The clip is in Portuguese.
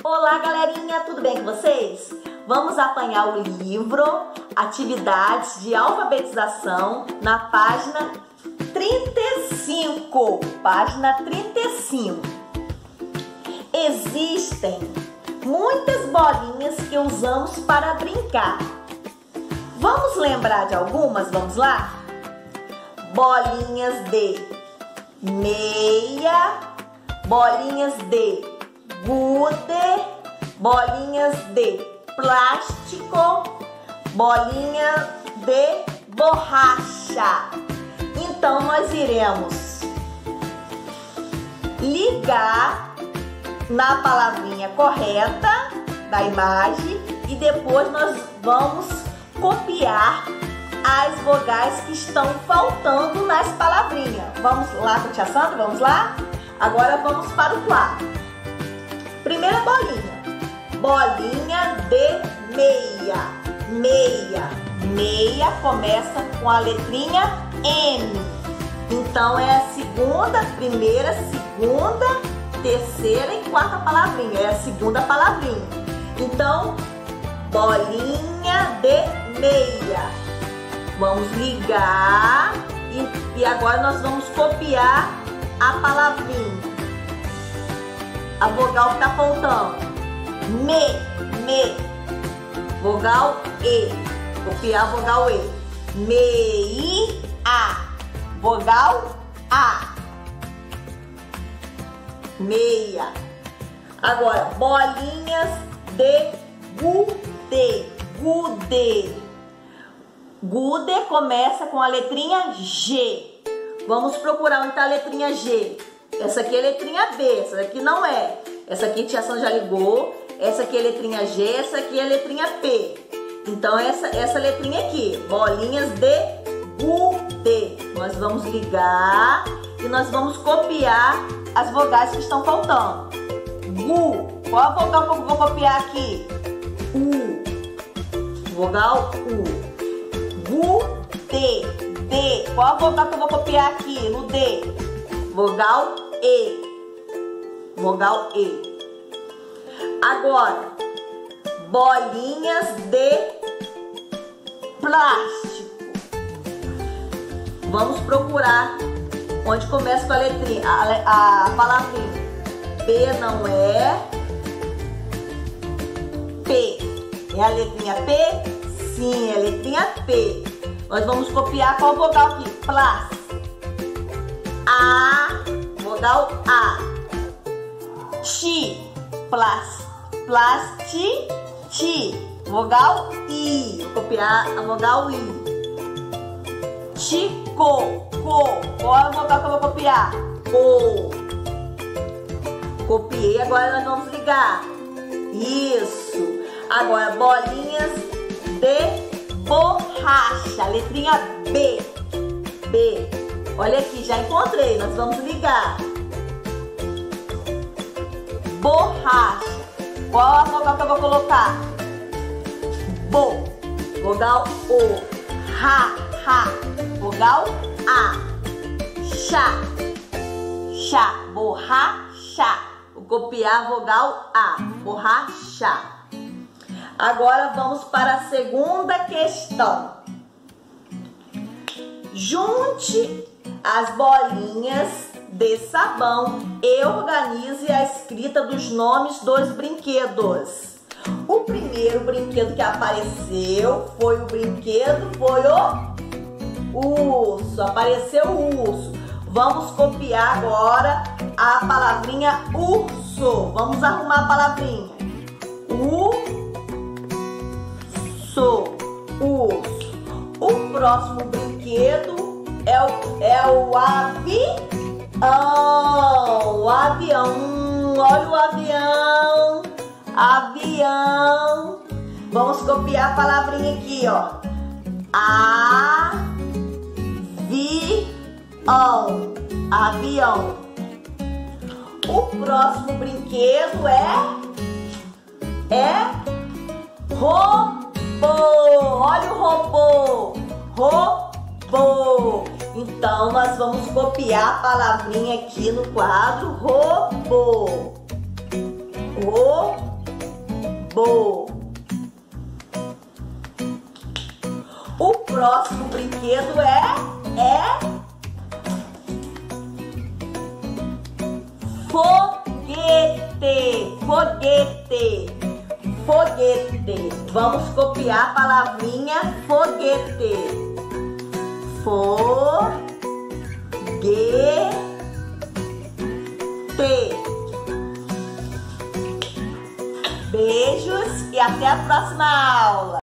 Olá, galerinha, tudo bem com vocês? Vamos apanhar o livro Atividades de Alfabetização na página 35. Página 35. Existem muitas bolinhas que usamos para brincar. Vamos lembrar de algumas? Vamos lá? Bolinhas de meia, bolinhas de gude, bolinhas de plástico, bolinha de borracha. Então nós iremos ligar na palavrinha correta da imagem e depois nós vamos copiar as vogais que estão faltando nas palavrinhas. Vamos lá com a tia Sandra? Vamos lá? Agora vamos para o quadro. Primeira bolinha. Bolinha de meia. Meia. Meia começa com a letrinha M. Então é a segunda, primeira, segunda, terceira e quarta palavrinha. É a segunda palavrinha. Então, bolinha de meia. Vamos ligar e agora nós vamos copiar a palavrinha. A vogal que está faltando. Me. Vogal E. Copiar a vogal E. Meia. Vogal A. Meia. Agora, bolinhas de gude. Gude. Gude começa com a letrinha G. Vamos procurar onde está a letrinha G. Essa aqui é a letrinha B, essa daqui não é. Essa aqui a tia Sandra já ligou. Essa aqui é a letrinha G, essa aqui é a letrinha P. Então essa letrinha aqui, bolinhas de gude. Nós vamos ligar e nós vamos copiar as vogais que estão faltando. Gu. Qual a vogal que eu vou copiar aqui? U. Vogal U. Gude. D. Qual a vogal que eu vou copiar aqui no D? Vogal E. Vogal E. Agora, bolinhas de plástico. Vamos procurar onde começa com a letrinha, a palavrinha. P não é. P. É a letrinha P? Sim, é a letrinha P. Nós vamos copiar qual vogal aqui? Plástico. A, vogal A. Ti, ti, vogal I. Vou copiar a vogal I. Tico, qual é a vogal que eu vou copiar? O. Copiei, agora nós vamos ligar. Isso. Agora, bolinhas de borracha. Letrinha B. B. Olha aqui, já encontrei. Nós vamos ligar. Borracha. Qual a vogal que eu vou colocar? Bo. Vogal O. Ha. Vogal A. Chá. Borracha. Vou copiar a vogal A. Borracha. Agora vamos para a segunda questão. Junte as bolinhas de sabão e organize a escrita dos nomes dos brinquedos. O primeiro brinquedo que apareceu foi o urso. Apareceu o urso. Vamos copiar agora a palavrinha urso. Vamos arrumar a palavrinha. Urso. O próximo brinquedo é o avião. O avião. Olha o avião. Avião. Vamos copiar a palavrinha aqui, ó. Avião. O próximo brinquedo é robô. Olha o robô. Robô. Então, nós vamos copiar a palavrinha aqui no quadro robô. Bo. O próximo brinquedo é foguete. Foguete. Foguete. Vamos copiar a palavrinha foguete. Foguete. Beijos e até a próxima aula.